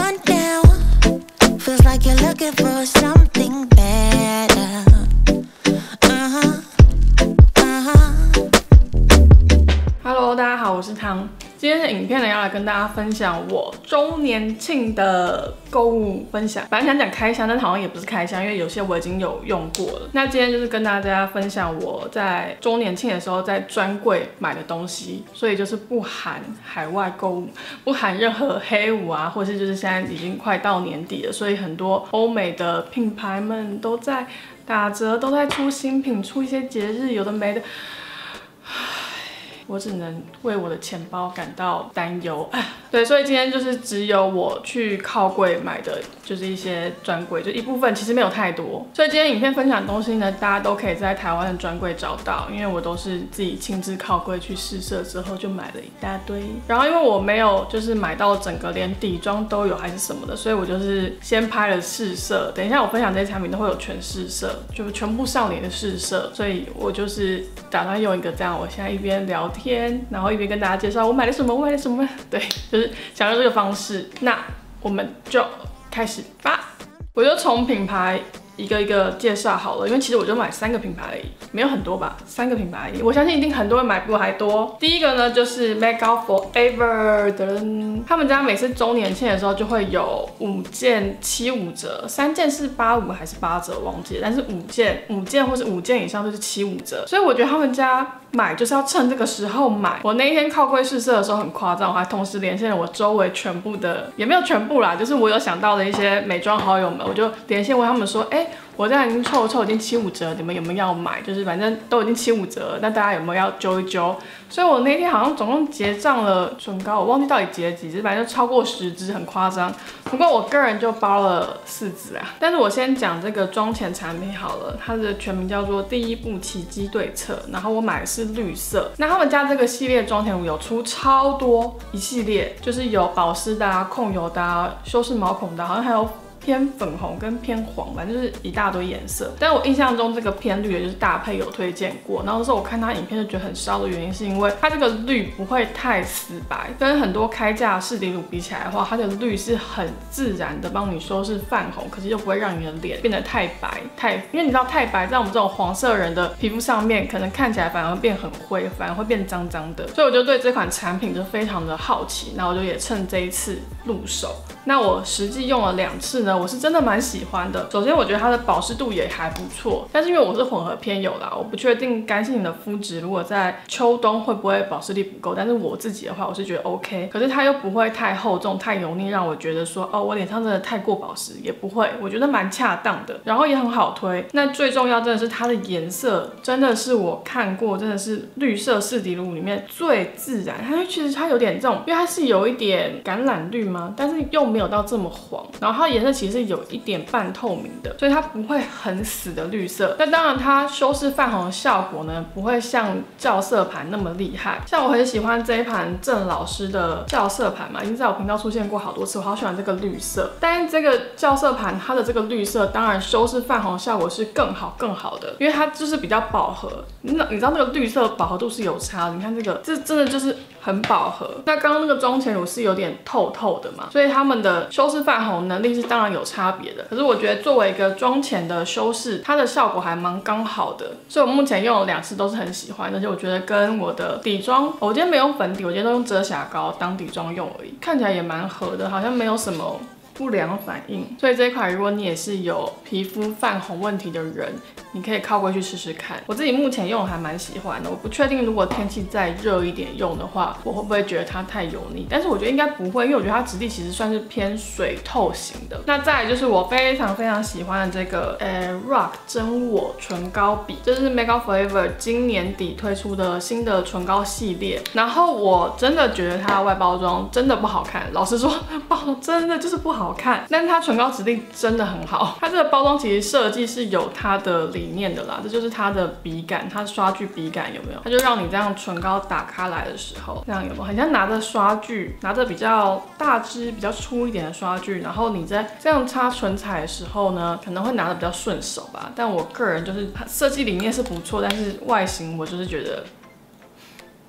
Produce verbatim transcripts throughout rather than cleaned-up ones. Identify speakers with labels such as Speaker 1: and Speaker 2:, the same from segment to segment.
Speaker 1: one now. Feels like you're looking for something better. Uh huh, uh huh.
Speaker 2: Hello， 大家好，我是汤。今天的影片呢，要来跟大家分享我周年庆的购物分享。本来想讲开箱，但好像也不是开箱，因为有些我已经有用过了。那今天就是跟大家分享我在周年庆的时候在专柜买的东西，所以就是不含海外购物，不含任何黑五啊，或是就是现在已经快到年底了，所以很多欧美的品牌们都在打折，都在出新品，出一些节日有的没的。我只能为我的钱包感到担忧。对，所以今天就是只有我去靠柜买的，就是一些专柜，就一部分，其实没有太多。所以今天影片分享的东西呢，大家都可以在台湾的专柜找到，因为我都是自己亲自靠柜去试色之后就买了一大堆。然后因为我没有就是买到整个连底妆都有还是什么的，所以我就是先拍了试色。等一下我分享这些产品都会有全试色，就全部上脸的试色，所以我就是打算用一个这样，我现在一边聊天，然后一边跟大家介绍我买了什么，我买了什么。对，就是想用这个方式。那我们就开始吧。我就从品牌一个一个介绍好了，因为其实我就买三个品牌而已，没有很多吧，三个品牌而已。我相信一定很多人买比我还多。第一个呢就是 Make Up Forever 的，他们家每次周年庆的时候就会有五件七五折，三件是八五还是八折忘记了，但是五件五件或是五件以上就是七五折，所以我觉得他们家买就是要趁这个时候买。我那一天靠柜试色的时候很夸张，我还同时连线了我周围全部的，也没有全部啦，就是我有想到的一些美妆好友们，我就连线问他们说，哎、欸。我这样已经凑凑已经七五折，你们有没有要买？就是反正都已经七五折了，那大家有没有要揪一揪？所以我那天好像总共结账了唇膏，我忘记到底结了几支，反正就超过十支，很夸张。不过我个人就包了四支啊。但是我先讲这个妆前产品好了，它的全名叫做第一步奇迹对策，然后我买的是绿色。那他们家这个系列妆前乳有出超多一系列，就是有保湿的啊、控油的啊、修饰毛孔的啊，好像还有偏粉红跟偏黄，反正就是一大堆颜色。但我印象中这个偏绿的就是大配有推荐过，然后那时候我看他影片就觉得很烧的原因是因为它这个绿不会太死白，跟很多开价士底乳比起来的话，它的绿是很自然的帮你修饰泛红，可是又不会让你的脸变得太白太，因为你知道太白在我们这种黄色人的皮肤上面，可能看起来反而会变很灰，反而会变脏脏的。所以我就对这款产品就非常的好奇，那我就也趁这一次入手。那我实际用了两次呢。我是真的蛮喜欢的。首先，我觉得它的保湿度也还不错，但是因为我是混合偏油啦，我不确定干性的肤质如果在秋冬会不会保湿力不够。但是我自己的话，我是觉得 OK。可是它又不会太厚重、太油腻，让我觉得说哦，我脸上真的太过保湿也不会，我觉得蛮恰当的。然后也很好推。那最重要真的是它的颜色，真的是我看过，真的是绿色士底乳里面最自然。它其实它有点这种，因为它是有一点橄榄绿嘛，但是又没有到这么黄。然后它的颜色其实是有一点半透明的，所以它不会很死的绿色。那当然，它修饰泛红的效果呢，不会像校色盘那么厉害。像我很喜欢这一盘郑老师的校色盘嘛，已经在我频道出现过好多次，我好喜欢这个绿色。但是这个校色盘它的这个绿色，当然修饰泛红效果是更好更好的，因为它就是比较饱和。你你知道那个绿色饱和度是有差的，你看这个，这真的就是很饱和。那刚刚那个妆前乳是有点透透的嘛，所以他们的修饰泛红能力是当然有差别的。可是我觉得作为一个妆前的修饰，它的效果还蛮刚好的，所以我目前用了两次都是很喜欢，而且我觉得跟我的底妆，我今天没用粉底，我今天都用遮瑕膏当底妆用而已，看起来也蛮合的，好像没有什么不良反应。所以这一款如果你也是有皮肤泛红问题的人，你可以靠过去试试看。我自己目前用还蛮喜欢的，我不确定如果天气再热一点用的话，我会不会觉得它太油腻，但是我觉得应该不会，因为我觉得它质地其实算是偏水透型的。那再来就是我非常非常喜欢的这个呃 Rock 真我唇膏笔，这是 Make Up Forever 今年底推出的新的唇膏系列。然后我真的觉得它的外包装真的不好看，老实说，包装真的就是不好看，但是它唇膏质地真的很好。它这个包装其实设计是有它的理念的啦，这就是它的笔感，它刷具笔感有没有？它就让你这样唇膏打开来的时候，这样有没有？很像拿着刷具，拿着比较大支、比较粗一点的刷具，然后你在这样擦唇彩的时候呢，可能会拿得比较顺手吧。但我个人就是设计理念是不错，但是外形我就是觉得。嗯，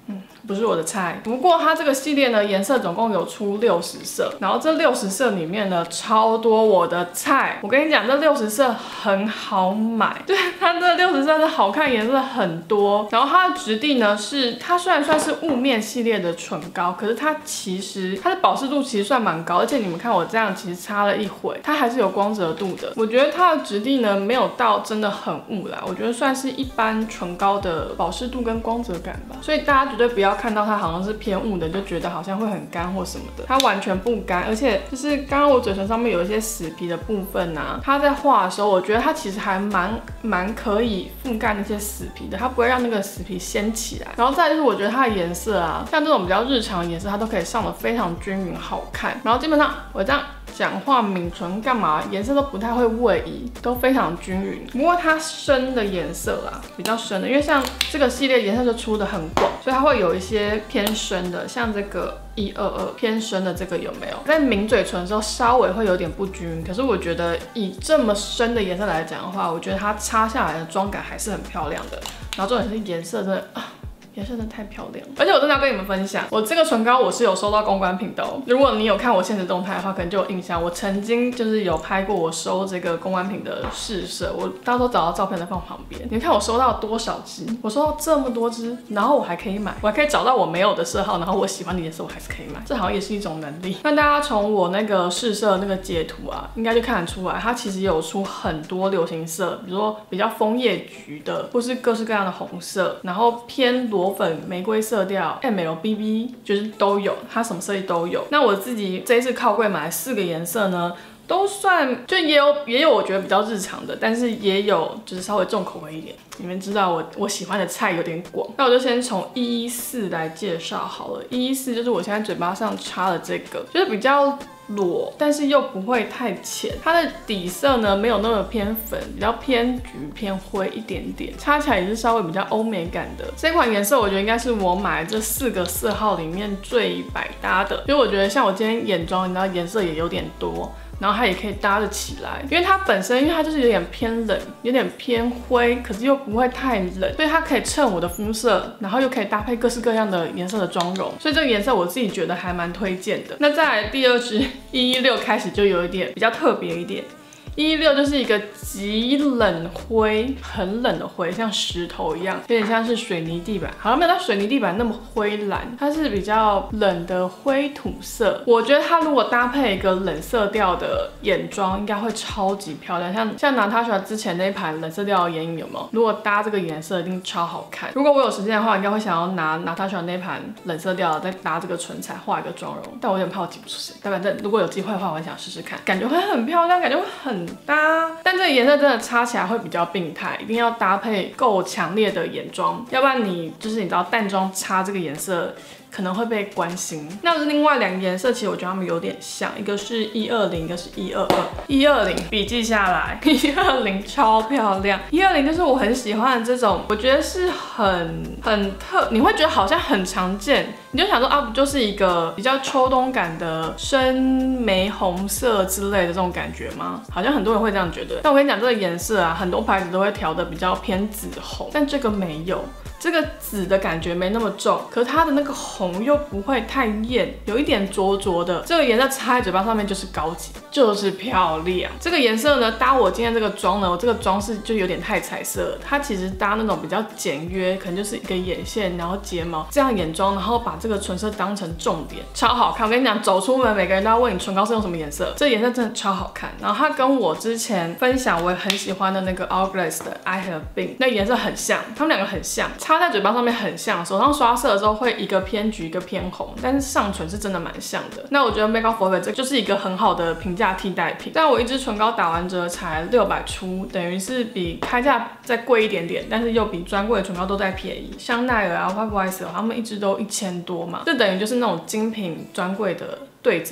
Speaker 2: 不是我的菜。不过它这个系列呢，颜色总共有出六十色，然后这六十色里面呢，超多我的菜。我跟你讲，这六十色很好买，对，它这六十色的好看颜色很多。然后它的质地呢是，它虽然算是雾面系列的唇膏，可是它其实它的保湿度其实算蛮高，而且你们看我这样其实擦了一回，它还是有光泽度的。我觉得它的质地呢没有到真的很雾啦，我觉得算是一般唇膏的保湿度跟光泽感吧。所以大家绝对不要看到它好像是偏雾的，就觉得好像会很干或什么的，它完全不干。而且就是刚刚我嘴唇上面有一些死皮的部分啊，它在画的时候，我觉得它其实还蛮蛮可以覆盖那些死皮的，它不会让那个死皮掀起来。然后再就是我觉得它的颜色啊，像这种比较日常的颜色，它都可以上得非常均匀好看。然后基本上我这样讲话抿唇干嘛，颜色都不太会位移，都非常均匀。不过它深的颜色啦，比较深的，因为像这个系列颜色就出的很广，所以它会有一些偏深的，像这个一二二偏深的这个有没有？在抿嘴唇的时候稍微会有点不均匀，可是我觉得以这么深的颜色来讲的话，我觉得它擦下来的妆感还是很漂亮的。然后重点是颜色真的啊。颜色真的太漂亮了，而且我真的要跟你们分享，我这个唇膏我是有收到公关品的哦。如果你有看我现实动态的话，可能就有印象，我曾经就是有拍过我收这个公关品的试色，我到时候找到照片再放旁边。你看我收到多少支？我收到这么多支，然后我还可以买，我还可以找到我没有的色号，然后我喜欢的颜色我还是可以买，这好像也是一种能力。那大家从我那个试色那个截图啊，应该就看得出来，它其实有出很多流行色，比如说比较枫叶橘的，或是各式各样的红色，然后偏裸粉、玫瑰色调 M L B B 就是都有，它什么色系都有。那我自己这一次靠柜买四个颜色呢，都算就也有也有我觉得比较日常的，但是也有就是稍微重口味一点。你们知道我我喜欢的菜有点广，那我就先从一一四来介绍好了。一一四就是我现在嘴巴上擦的这个，就是比较裸，但是又不会太浅。它的底色呢没有那么偏粉，比较偏橘偏灰一点点，擦起来也是稍微比较欧美感的。这款颜色我觉得应该是我买这四个色号里面最百搭的，因为我觉得像我今天眼妆，你知道颜色也有点多。然后它也可以搭得起来，因为它本身，因为它就是有点偏冷，有点偏灰，可是又不会太冷，所以它可以衬我的肤色，然后又可以搭配各式各样的颜色的妆容，所以这个颜色我自己觉得还蛮推荐的。那再来第二支一一六开始就有一点比较特别一点。一一六就是一个极冷灰，很冷的灰，像石头一样，有点像是水泥地板，好像没有到水泥地板那么灰蓝，它是比较冷的灰土色。我觉得它如果搭配一个冷色调的眼妆，应该会超级漂亮。像像 Natasha 之前那一盘冷色调的眼影有没有？如果搭这个颜色，一定超好看。如果我有时间的话，应该会想要拿 Natasha 那盘冷色调的再搭这个唇彩画一个妆容，但我有点怕我挤不出谁。但反正如果有机会的话，我很想试试看，感觉会很漂亮，感觉会很搭，但这个颜色真的擦起来会比较病态，一定要搭配够强烈的眼妆，要不然你就是你知道淡妆擦这个颜色可能会被关心。那另外两个颜色其实我觉得它们有点像，一个是一二零，一个是一二二。一二零笔记下来，一二零超漂亮。一二零就是我很喜欢的这种，我觉得是很很特，你会觉得好像很常见，你就想说啊，不就是一个比较秋冬感的深玫红色之类的这种感觉吗？好像很多人会这样觉得。但我跟你讲，这个颜色啊，很多牌子都会调的比较偏紫红，但这个没有。这个紫的感觉没那么重，可是它的那个红又不会太艳，有一点灼灼的。这个颜色擦在嘴巴上面就是高级，就是漂亮。这个颜色呢，搭我今天这个妆呢，我这个妆是就有点太彩色了。它其实搭那种比较简约，可能就是一个眼线，然后睫毛这样眼妆，然后把这个唇色当成重点，超好看。我跟你讲，走出门每个人都要问你唇膏是用什么颜色，这颜色真的超好看。然后它跟我之前分享我也很喜欢的那个 Hourglass 的 I Have Been 那颜色很像，它们两个很像。擦在嘴巴上面很像，手上刷色的时候会一个偏橘一个偏红，但是上唇是真的蛮像的。那我觉得 Make Up For Ever 这就是一个很好的平价替代品。但我一支唇膏打完折才六百出，等于是比开价再贵一点点，但是又比专柜的唇膏都再便宜。香奈儿啊 White Wise 他们一支都一千多嘛，这等于就是那种精品专柜的对折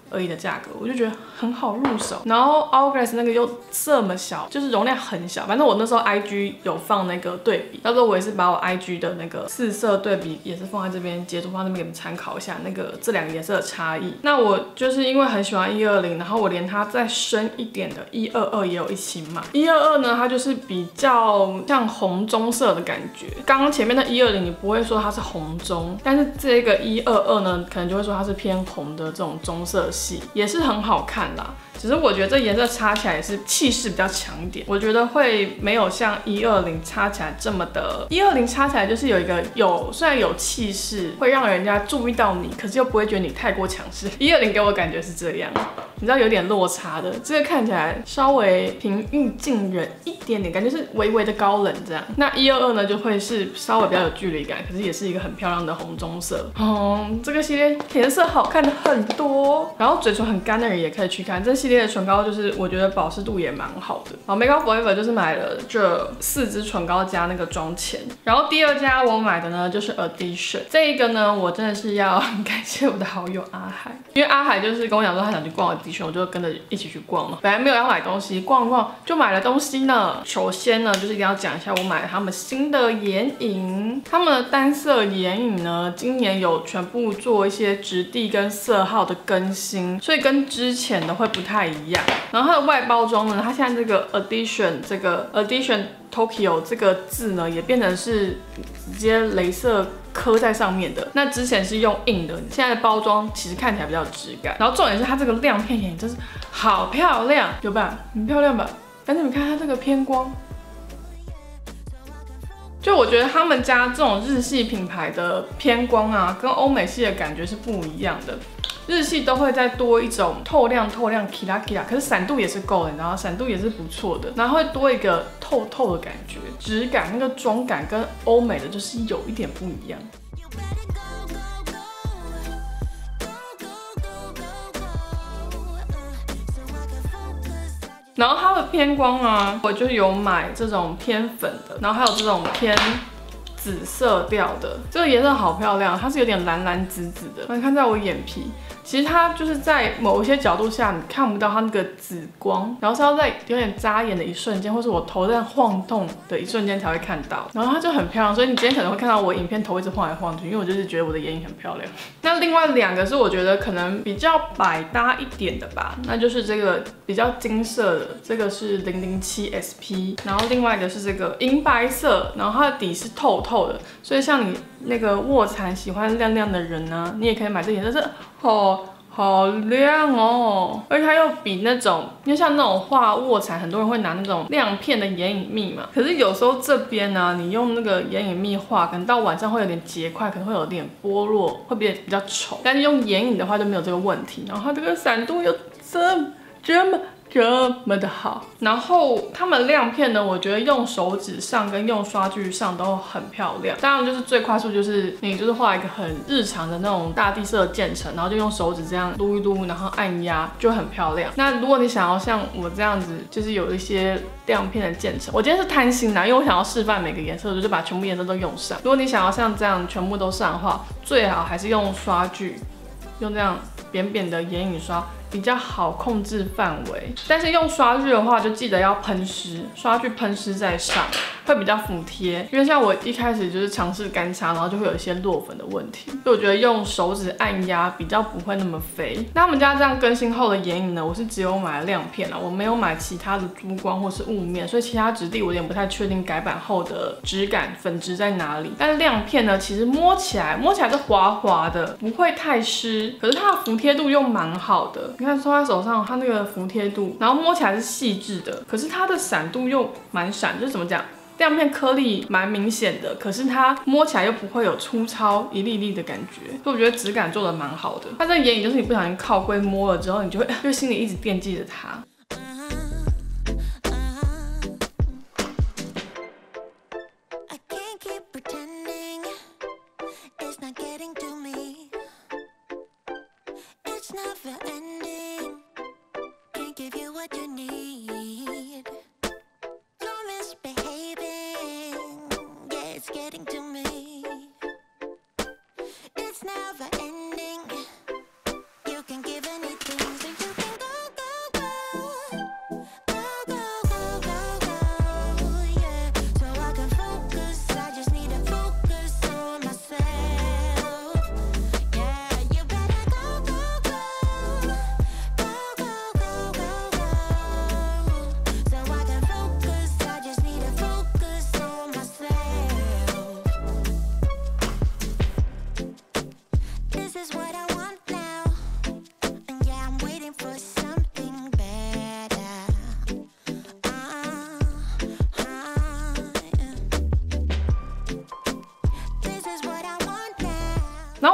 Speaker 2: 而已的价格，我就觉得很好入手。然后 Hourglass 那个又这么小，就是容量很小。反正我那时候 I G 有放那个对比，到时候我也是把我 I G 的那个四色对比也是放在这边，截图放在这边给你们参考一下那个这两个颜色的差异。那我就是因为很喜欢一二零，然后我连它再深一点的一二二也有一起买。一二二呢，它就是比较像红棕色的感觉。刚刚前面的一二零你不会说它是红棕，但是这个一二二呢，可能就会说它是偏红的这种棕色系，也是很好看啦。只是我觉得这颜色擦起来也是气势比较强一点，我觉得会没有像一二零擦起来这么的。一二零擦起来就是有一个有虽然有气势，会让人家注意到你，可是又不会觉得你太过强势。一二零给我感觉是这样，你知道有点落差的。这个看起来稍微平易近人一点点，感觉是微微的高冷这样。那一二二呢，就会是稍微比较有距离感，可是也是一个很漂亮的红棕色。嗯，这个系列颜色好看的很多，然后嘴唇很干的人也可以去看这系列。系列的唇膏就是我觉得保湿度也蛮好的。好 ，Makeup Forever 就是买了这四支唇膏加那个妆前。然后第二家我买的呢就是 Addition， 这一个呢我真的是要感谢我的好友阿海，因为阿海就是跟我讲说他想去逛 Addition， 我就跟着一起去逛了。本来没有要买东西，逛逛就买了东西呢。首先呢就是一定要讲一下我买了他们新的眼影，他们的单色眼影呢今年有全部做一些质地跟色号的更新，所以跟之前的会不太一样。然后它的外包装呢，它现在这个 Addition 这个 Addition Tokyo 这个字呢，也变成是直接雷射刻在上面的。那之前是用印的，现在的包装其实看起来比较有质感。然后重点是它这个亮片眼影真是好漂亮，有吧？很漂亮吧？但是你看它这个偏光。就我觉得他们家这种日系品牌的偏光啊，跟欧美系的感觉是不一样的。日系都会再多一种透亮透亮 kira kira， 可是闪度也是够的，然后闪度也是不错的，然后会多一个透透的感觉，质感那个妆感跟欧美的就是有一点不一样。然后它的偏光啊，我就有买这种偏粉的，然后还有这种偏紫色调的，这个颜色好漂亮，它是有点蓝蓝紫紫的。你看在我眼皮，其实它就是在某一些角度下你看不到它那个紫光，然后是要在有点扎眼的一瞬间，或是我头在晃动的一瞬间才会看到，然后它就很漂亮。所以你今天可能会看到我影片头一直晃来晃去，因为我就是觉得我的眼影很漂亮。那另外两个是我觉得可能比较百搭一点的吧，那就是这个比较金色的，这个是零零七 S P， 然后另外一个是这个银白色，然后它的底是透透的，所以像你那个卧蚕喜欢亮亮的人呢、啊，你也可以买这颜色，是好好亮哦，而且它又比那种，因为像那种画卧蚕，很多人会拿那种亮片的眼影蜜嘛，可是有时候这边呢、啊，你用那个眼影蜜画，可能到晚上会有点结块，可能会有点剥落，会变比较丑，但是用眼影的话就没有这个问题，然后它这个闪度又这么这么。这么的好，然后他们亮片呢，我觉得用手指上跟用刷具上都很漂亮。当然就是最快速就是你就是画一个很日常的那种大地色的渐层，然后就用手指这样撸一撸，然后按压就很漂亮。那如果你想要像我这样子，就是有一些亮片的渐层，我今天是贪心啦，因为我想要示范每个颜色，我就把全部颜色都用上。如果你想要像这样全部都上的话，最好还是用刷具，用这样扁扁的眼影刷。比较好控制范围，但是用刷具的话，就记得要喷湿，刷具喷湿再上，会比较服帖。因为像我一开始就是尝试干擦，然后就会有一些落粉的问题，所以我觉得用手指按压比较不会那么飞。那他们家这样更新后的眼影呢，我是只有买亮片啦，我没有买其他的珠光或是雾面，所以其他质地我有点不太确定改版后的质感粉质在哪里。但亮片呢，其实摸起来摸起来是滑滑的，不会太湿，可是它的服帖度又蛮好的。你看抽在手上，它那个服帖度，然后摸起来是细致的，可是它的闪度又蛮闪，就是怎么讲？亮片颗粒蛮明显的，可是它摸起来又不会有粗糙一粒粒的感觉，所以我觉得质感做的蛮好的。它这个眼影就是你不小心靠柜摸了之后，你就会就心里一直惦记着它。
Speaker 1: Getting to me, it's never ending. You can give anything.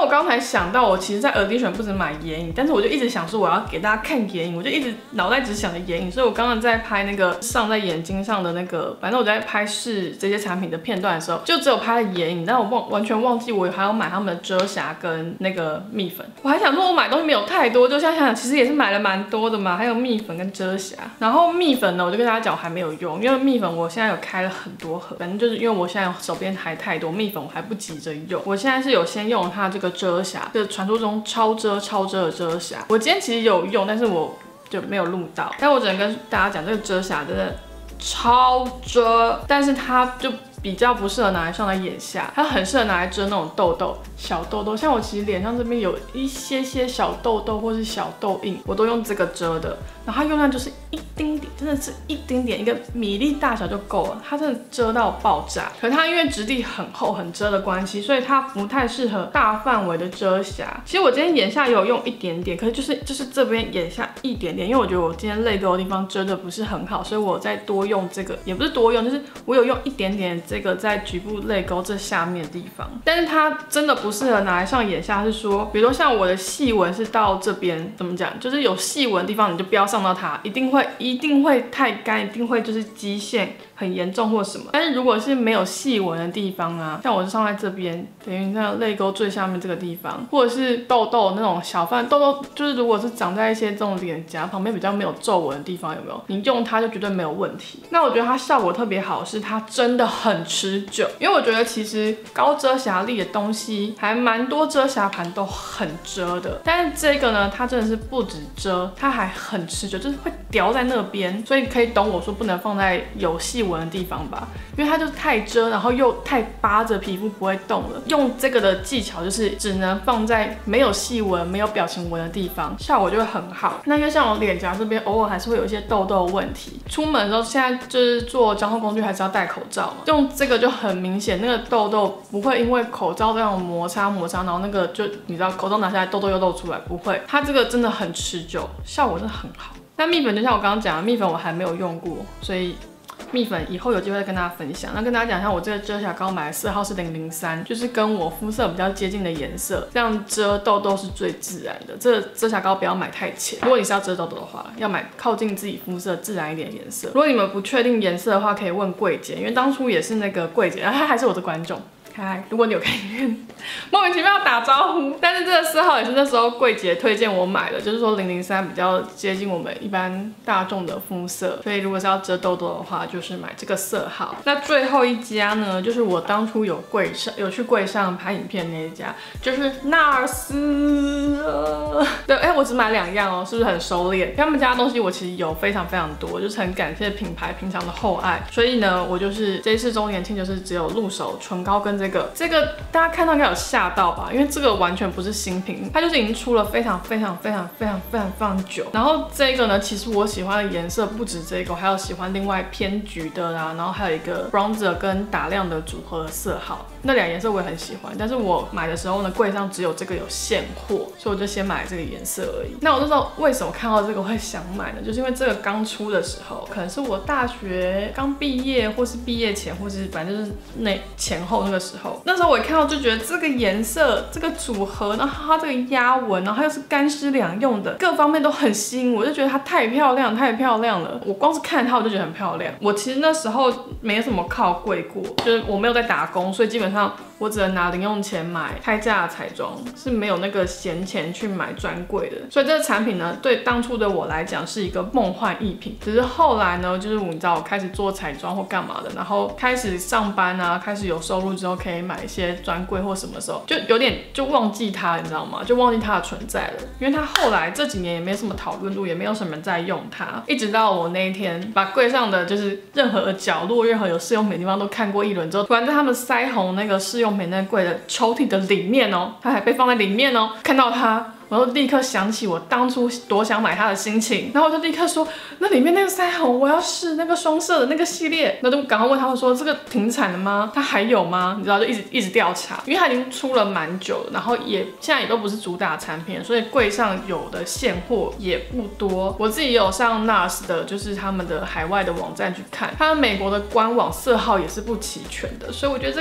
Speaker 2: 我刚才想到，我其实在Audition不止买眼影，但是我就一直想说我要给大家看眼影，我就一直脑袋只想着眼影，所以我刚刚在拍那个上在眼睛上的那个，反正我在拍试这些产品的片段的时候，就只有拍了眼影，但我忘完全忘记我还要买他们的遮瑕跟那个蜜粉。我还想说我买东西没有太多，就现在想想其实也是买了蛮多的嘛，还有蜜粉跟遮瑕。然后蜜粉呢，我就跟大家讲我还没有用，因为蜜粉我现在有开了很多盒，反正就是因为我现在手边还太多蜜粉，我还不急着用。我现在是有先用它这个遮瑕，就是传说中超遮超遮的遮瑕。我今天其实有用，但是我就没有录到。但我只能跟大家讲，这个遮瑕真的超遮，但是它就比较不适合拿来上在眼下，它很适合拿来遮那种痘痘、小痘痘。像我其实脸上这边有一些些小痘痘或是小痘印，我都用这个遮的。然后它用量就是一丁点，真的是一丁点，一个米粒大小就够了。它真的遮到爆炸。可是它因为质地很厚很遮的关系，所以它不太适合大范围的遮瑕。其实我今天眼下也有用一点点，可是就是就是这边眼下一点点，因为我觉得我今天泪沟的地方遮的不是很好，所以我再多用这个，也不是多用，就是我有用一点点这个在局部泪沟这下面的地方。但是它真的不适合拿来上眼下，是说，比如说像我的细纹是到这边，怎么讲，就是有细纹的地方你就不要上到它，一定会一定会太干，一定会就是肌线很严重或什么。但是如果是没有细纹的地方啊，像我是上在这边，等于那泪沟最下面这个地方，或者是痘痘那种小泛痘痘，就是如果是长在一些这种脸颊旁边比较没有皱纹的地方，有没有？你用它就绝对没有问题。那我觉得它效果特别好，是它真的很持久。因为我觉得其实高遮瑕力的东西还蛮多遮瑕盘都很遮的，但是这个呢，它真的是不止遮，它还很持久，就是会掉在那边，所以可以懂我说不能放在有细纹的地方吧，因为它就是太遮，然后又太扒着皮肤不会动了。用这个的技巧就是只能放在没有细纹、没有表情纹的地方，效果就会很好。那因为像我脸颊这边偶尔还是会有一些痘痘的问题，出门的时候现在就是坐交通工具还是要戴口罩嘛，用这个就很明显，那个痘痘不会因为口罩这样摩擦摩擦，然后那个就你知道口罩拿下来痘痘又露出来，不会，它这个真的很持久，效果真的很好。那蜜粉就像我刚刚讲的，蜜粉我还没有用过，所以蜜粉以后有机会再跟大家分享。那跟大家讲一下，我这个遮瑕膏买的色号是零零三，就是跟我肤色比较接近的颜色，这样遮痘痘是最自然的。这个遮瑕膏不要买太浅，如果你是要遮痘痘的话，要买靠近自己肤色自然一点的颜色。如果你们不确定颜色的话，可以问柜姐，因为当初也是那个柜姐，然后她还是我的观众。嗨，如果你有看影片，莫名其妙打招呼。但是这个色号也是那时候柜姐推荐我买的，就是说零零三比较接近我们一般大众的肤色，所以如果是要遮痘痘的话，就是买这个色号。那最后一家呢，就是我当初有柜上有去柜上拍影片那一家，就是纳斯。对，哎、欸，我只买两样哦，是不是很收敛？他们家的东西我其实有非常非常多，就是很感谢品牌平常的厚爱。所以呢，我就是这一次周年庆就是只有入手唇膏跟这个。这个这个大家看到应该有吓到吧？因为这个完全不是新品，它就是已经出了非常非常非常非常非常非常久。然后这个呢，其实我喜欢的颜色不止这个，我还有喜欢另外偏橘的啦，然后还有一个 bronzer 跟打亮的组合的色号，那两颜色我也很喜欢。但是我买的时候呢，柜上只有这个有现货，所以我就先买这个颜色而已。那我那时候为什么看到这个会想买呢？就是因为这个刚出的时候，可能是我大学刚毕业，或是毕业前，或是反正就是那前后那个时候。那时候我一看到就觉得这个颜色、这个组合，然后它这个压纹，然后它又是干湿两用的，各方面都很吸引我，就觉得它太漂亮、太漂亮了。我光是看它我就觉得很漂亮。我其实那时候没什么靠柜过，就是我没有在打工，所以基本上我只能拿零用钱买开价的彩妆，是没有那个闲钱去买专柜的。所以这个产品呢，对当初的我来讲是一个梦幻逸品。只是后来呢，就是你知道我开始做彩妆或干嘛的，然后开始上班啊，开始有收入之后可以买一些专柜或什么时候，就有点就忘记它，你知道吗？就忘记它的存在了。因为它后来这几年也没什么讨论度，也没有什么人在用它。一直到我那一天把柜上的就是任何的角落、任何有试用品的地方都看过一轮之后，突然在他们腮红那个试用品那柜的抽屉的里面哦，它还被放在里面哦，看到它。我就立刻想起我当初多想买它的心情，然后我就立刻说，那里面那个腮红我要试那个双色的那个系列，那就赶快问他们说这个停产了吗？它还有吗？你知道就一直一直调查，因为它已经出了蛮久了，然后也现在也都不是主打产品，所以柜上有的现货也不多。我自己也有上 N A R S 的，就是他们的海外的网站去看，他们美国的官网色号也是不齐全的，所以我觉得这个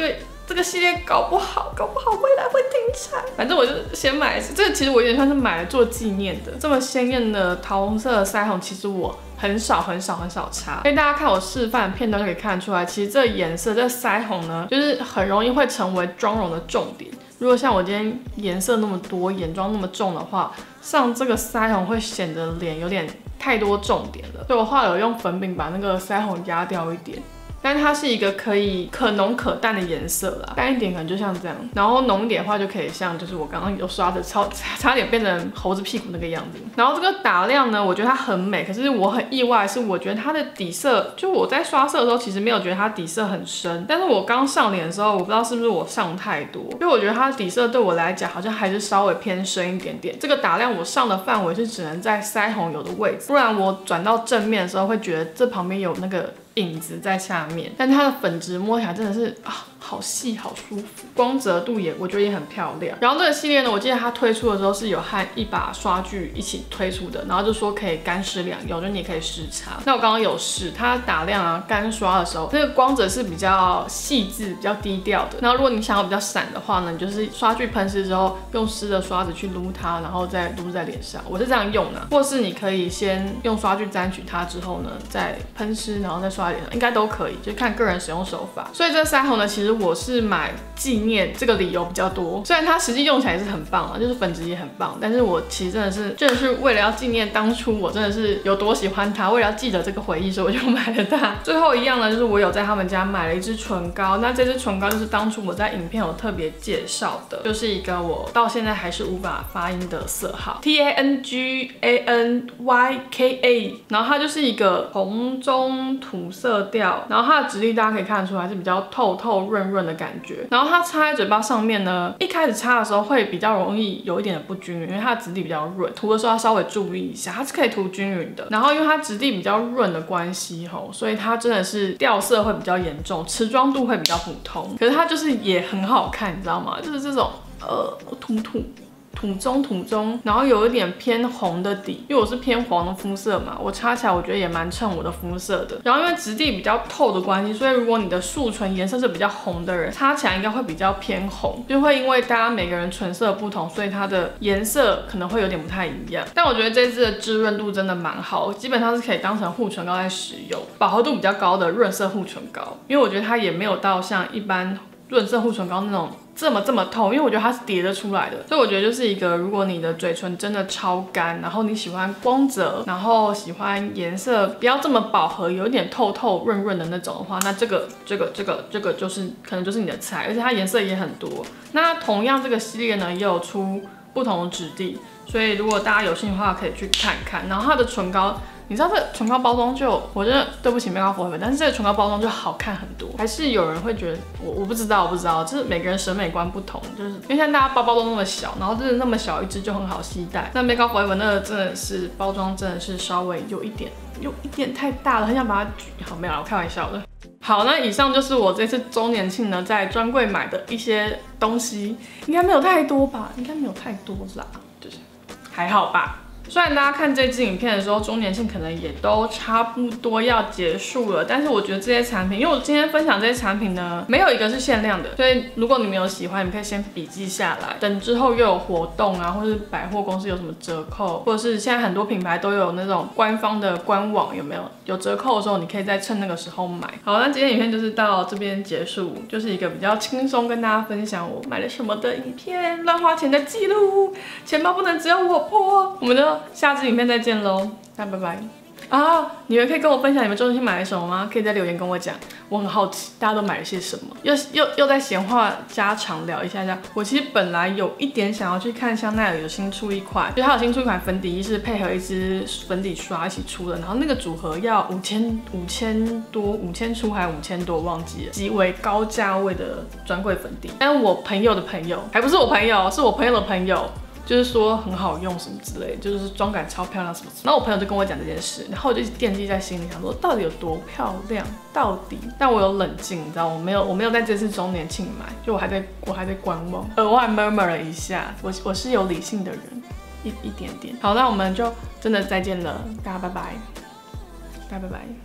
Speaker 2: 这个系列搞不好，搞不好未来会停产。反正我就先买，这个其实我有点算是买来做纪念的。这么鲜艳的桃红色的腮红，其实我很少很少很少擦。所以大家看我示范片段就可以看出来，其实这个颜色，这个腮红呢，就是很容易会成为妆容的重点。如果像我今天颜色那么多，眼妆那么重的话，上这个腮红会显得脸有点太多重点了。所以我后来有用粉饼把那个腮红压掉一点。但它是一个可以可浓可淡的颜色啦，淡一点可能就像这样，然后浓一点的话就可以像就是我刚刚有刷的超差点变成猴子屁股那个样子。然后这个打亮呢，我觉得它很美，可是我很意外的是，我觉得它的底色，就我在刷色的时候其实没有觉得它底色很深，但是我刚上脸的时候，我不知道是不是我上太多，因为我觉得它的底色对我来讲好像还是稍微偏深一点点。这个打亮我上的范围是只能在腮红有的位置，不然我转到正面的时候会觉得这旁边有那个影子在下面，但它的粉质摸起来真的是啊，好细好舒服，光泽度也我觉得也很漂亮。然后这个系列呢，我记得它推出的时候是有和一把刷具一起推出的，然后就说可以干湿两用，就你也可以试擦。那我刚刚有试，它打亮啊干刷的时候，那个光泽是比较细致、比较低调的。然后如果你想要比较闪的话呢，你就是刷具喷湿之后，用湿的刷子去撸它，然后再撸在脸上。我是这样用的，或是你可以先用刷具沾取它之后呢，再喷湿，然后再刷。应该都可以，就看个人使用手法。所以这个腮红呢，其实我是买纪念这个理由比较多。虽然它实际用起来是很棒啊，就是粉质也很棒，但是我其实真的是真的是为了要纪念当初我真的是有多喜欢它，为了要记得这个回忆，所以我就买了它。最后一样呢，就是我有在他们家买了一支唇膏。那这支唇膏就是当初我在影片有特别介绍的，就是一个我到现在还是无法发音的色号 T A N G A N Y K A， 然后它就是一个红中土色调，然后它的质地大家可以看得出来是比较透透润润的感觉。然后它擦在嘴巴上面呢，一开始擦的时候会比较容易有一点的不均匀，因为它的质地比较润，涂的时候要稍微注意一下，它是可以涂均匀的。然后因为它质地比较润的关系吼，所以它真的是掉色会比较严重，持妆度会比较普通。可是它就是也很好看，你知道吗？就是这种呃土土。土中土中，然后有一点偏红的底，因为我是偏黄的肤色嘛，我擦起来我觉得也蛮衬我的肤色的。然后因为质地比较透的关系，所以如果你的素唇颜色是比较红的人，擦起来应该会比较偏红，就会因为大家每个人唇色不同，所以它的颜色可能会有点不太一样。但我觉得这支的滋润度真的蛮好，基本上是可以当成护唇膏在使用，饱和度比较高的润色护唇膏，因为我觉得它也没有到像一般润色护唇膏那种这么这么透，因为我觉得它是叠得出来的，所以我觉得就是一个，如果你的嘴唇真的超干，然后你喜欢光泽，然后喜欢颜色不要这么饱和，有一点透透润润的那种的话，那这个这个这个这个就是可能就是你的菜，而且它颜色也很多。那同样这个系列呢也有出不同的质地，所以如果大家有兴趣的话可以去看看。然后它的唇膏，你知道这唇膏包装就，我真的对不起Makeup Forever，但是这个唇膏包装就好看很多。还是有人会觉得，我我不知道，我不知道，就是每个人审美观不同，就是因为像大家包包都那么小，然后真的那么小一支就很好携带。那Makeup Forever那个真的是包装真的是稍微有一点有一点太大了，很想把它举。好，没有了，我开玩笑的。好，那以上就是我这次周年庆呢在专柜买的一些东西，应该没有太多吧？应该没有太多啦，就是还好吧。虽然大家看这支影片的时候，周年庆可能也都差不多要结束了，但是我觉得这些产品，因为我今天分享这些产品呢，没有一个是限量的，所以如果你们有喜欢，你们可以先笔记下来，等之后又有活动啊，或是百货公司有什么折扣，或者是现在很多品牌都有那种官方的官网，有没有有折扣的时候，你可以再趁那个时候买。好，那今天影片就是到这边结束，就是一个比较轻松跟大家分享我买了什么的影片，乱花钱的记录，钱包不能只有我破，我们就下支影片再见喽，那拜拜啊！你们可以跟我分享你们周年庆买了什么吗？可以在留言跟我讲，我很好奇大家都买了些什么。又又又在闲话家常聊一下下。我其实本来有一点想要去看香奈儿有新出一款，就是它有新出一款粉底液是配合一支粉底刷一起出的，然后那个组合要五千五千多五千出还五千多忘记了，极为高价位的专柜粉底。但我朋友的朋友还不是我朋友，是我朋友的朋友。就是说很好用什么之类，就是妆感超漂亮什么。然后我朋友就跟我讲这件事，然后我就惦记在心里，想说到底有多漂亮，到底。但我有冷静，你知道，我没有，我没有在这次周年庆买，就我还在，我还在观望，额外 murmur 了一下，我我是有理性的人，一一点点。好，那我们就真的再见了，大家拜拜，大家拜拜。